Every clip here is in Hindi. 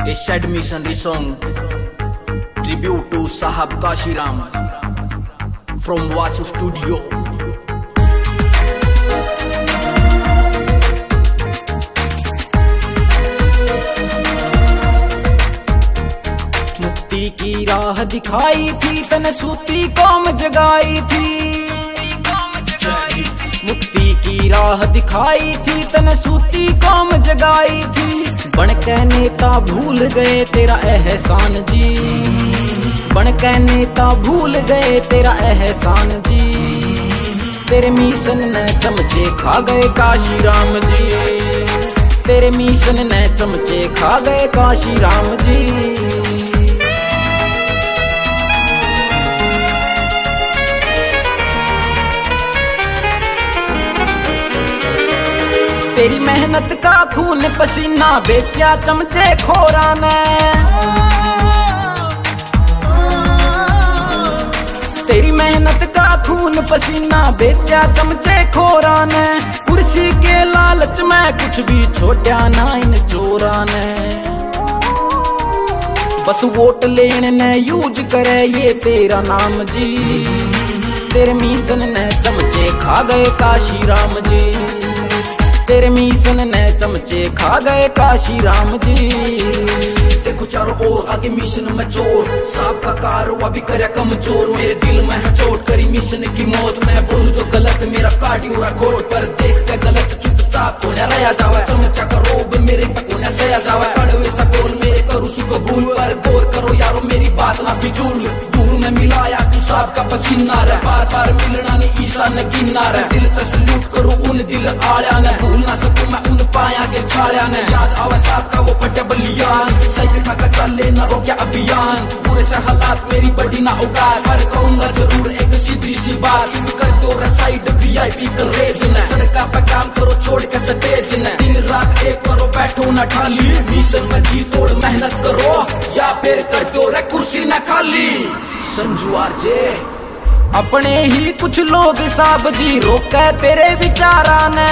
This admission song tribute to Sahab Kashiram from Vasu Studio. मुक्ति की राह दिखाई थी तने सूती कौम जगाई थी। मुक्ति की राह दिखाई थी तने सूती कौम जगाई थी। बन के नेता भूल गए तेरा एहसान जी, बन के नेता भूल गए तेरा एहसान जी। तेरे मिशन ने चमचे खा गए काशी राम जी, तेरे मिशन ने चमचे खा गए काशी राम जी। तेरी मेहनत का खून पसीना बेचा चमचे खोरा ने, तेरी मेहनत का खून पसीना बेचा चमचे खोरा ने। कुर्सी के लालच में कुछ भी छोड़ा ना इन चोरा ने, बस वोट लेने ने यूज करे ये तेरा नाम जी। तेरे मिशन ने चमचे खा गए काशी राम जी, तेरे मिशन ने चमचे खा गए काशी राम जी। देखो चारों ओर आगे मिशन में चोर, सांप का कारवा भी करे कमजोर। मेरे दिल में है चोट करी मिशन की मौत, मैं बोलूं जो गलत मेरा कार्डियो रखोट। पर देख के गलत चुपचाप तो न रहा जावे, चमचा का रोब मेरे तक न सया जावे। कड़वे सा बोल मेरे करूं सुख भूल, पर गौर करो यारो मेरी बात ना फिजूल। दूर में मिलाया तू सांप का पसीना रे, बार बार मिलना नहीं ईसा न किनारा। दिल तसल्लुट करो उन दिल आया ने, भूल ना सकूं मैं उन पाया के छाया ने। याद आवे साथ का वो फटे बलियान, साइकिल का चले न रोके अभियान। पूरे से हालात मेरी बड़ी ना औकात, पर कहूंगा जरूर एक सीधी सी बात। कर दो साइड VIP करेज ने, सड़का पे काम करो छोड़ के स्टेज ने। दिन रात एक करो बैठो ना ठाली, मिशन में जी तोड़ मेहनत करो या फिर कर दो रे कुर्सी ना खाली। संजू आरजे अपने ही कुछ लोग साहब जी रोके तेरे विचारा ने,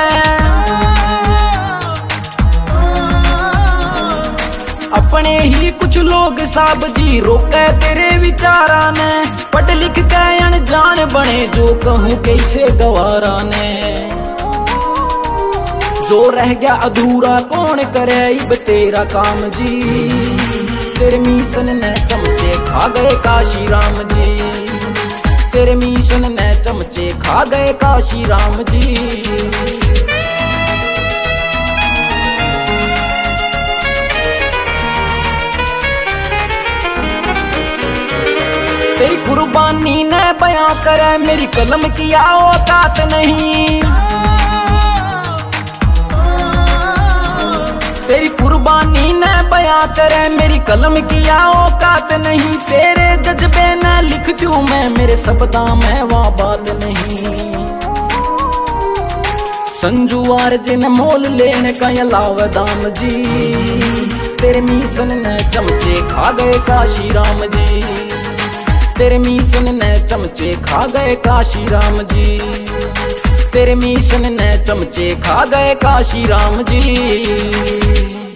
अपने ही कुछ लोग साहब जी रोके तेरे विचारा ने। पढ़ लिख के अनजान बने जो कहूँ कैसे गवारा ने, जो रह गया अधूरा कौन करे अब तेरा काम जी। तेरे मिशन ने चमचे खा गए काशी राम जी, तेरे मिशन ने चमचे खा गए काशी राम जी। तेरी कुर्बानी ने बयां करे मेरी कलम की औकात नहीं, तेरी कुर्बानी ने बयां करे मेरी कलम की औकात नहीं। तेरे जज्बे न लिख दूं मैं मेरे शब्दा में वहाँ बात नहीं। संजू आरजे ने मोल लेने का अलावा दाम जी, तेरे मिशन ने चमचे खा गए काशी राम जी, तेरे मिशन ने चमचे खा गए काशी राम जी, तेरे मिशन ने चमचे खा गए काशी राम जी।